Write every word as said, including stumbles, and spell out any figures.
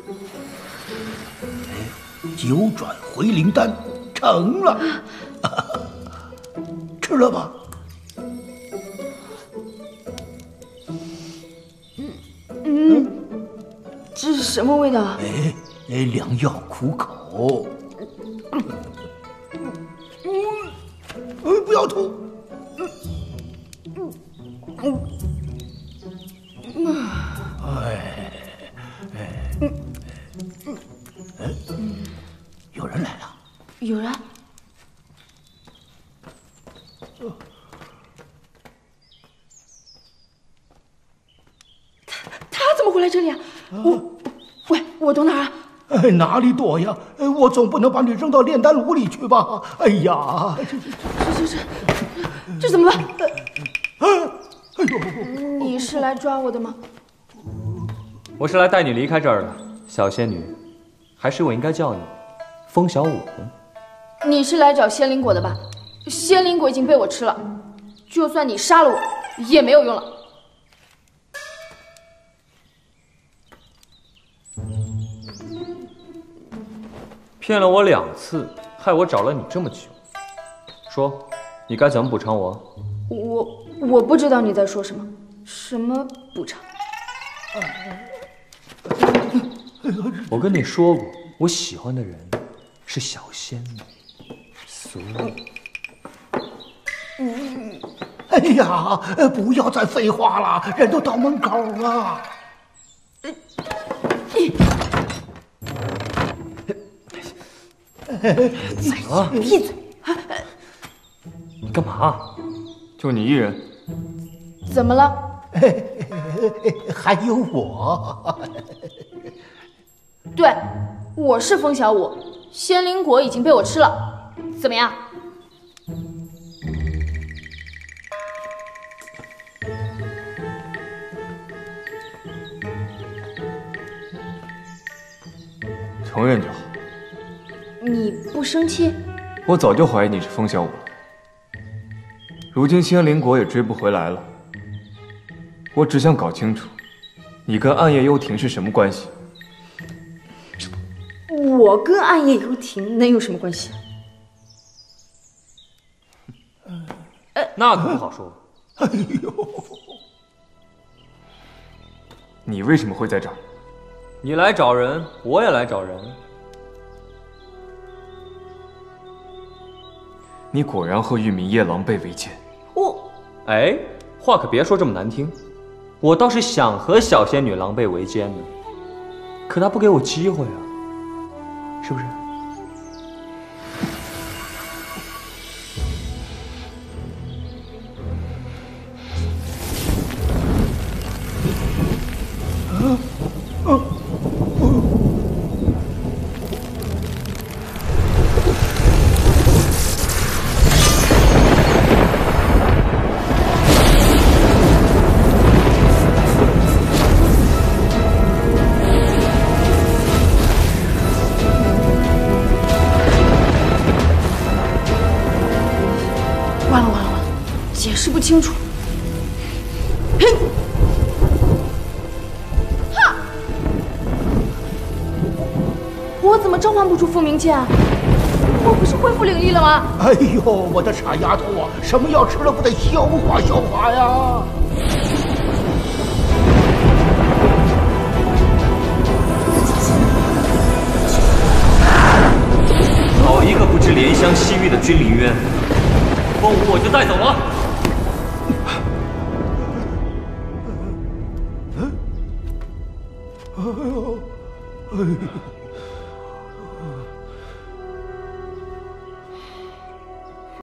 九转回灵丹成了，吃了吧。 嗯，这是什么味道啊？ 哎哎，良药苦口。嗯，呃，不要吐。嗯嗯，哎哎哎，有人来了。 有人。他他怎么会来这里啊？我，喂，我躲哪儿啊？ 哎，哪里躲呀？我总不能把你扔到炼丹炉里去吧？哎呀，这这这这这怎么办？ 哎呦， 你是来抓我的吗？ 我是来带你离开这儿的，小仙女，还是我应该叫你风小舞呢？ 你是来找仙灵果的吧？仙灵果已经被我吃了，就算你杀了我，也没有用了。 骗了我两次，害我找了你这么久。说，你该怎么补偿我？ 我我不知道你在说什么，什么补偿？ 我跟你说过，我喜欢的人是小仙女，所以…… 哎呀，不要再废话了，人都到门口了。 怎么了？ 闭嘴！ 你干嘛？就你一人？ 怎么了？ 还有我。 对，我是风小舞，仙灵果已经被我吃了，怎么样？ 承认就好。 你不生气？ 我早就怀疑你是风小舞了。如今仙灵果也追不回来了，我只想搞清楚，你跟暗夜幽庭是什么关系？ 我跟暗夜幽庭能有什么关系？ 那可不好说。 哎呦， 你为什么会在这儿？你来找人，我也来找人。你果然和玉米叶狼狈为奸。 我…… 哎，话可别说这么难听，我倒是想和小仙女狼狈为奸呢，可她不给我机会啊，是不是？ 完了完了完了，解释不清楚。嘿，哈！我怎么召唤不出风鸣剑啊？我不是恢复灵力了吗？ 哎呦，我的傻丫头啊，什么药吃了不得消化消化呀？ 好一个不知怜香惜玉的君临渊，风舞我就带走了。 哎呦，哎呦。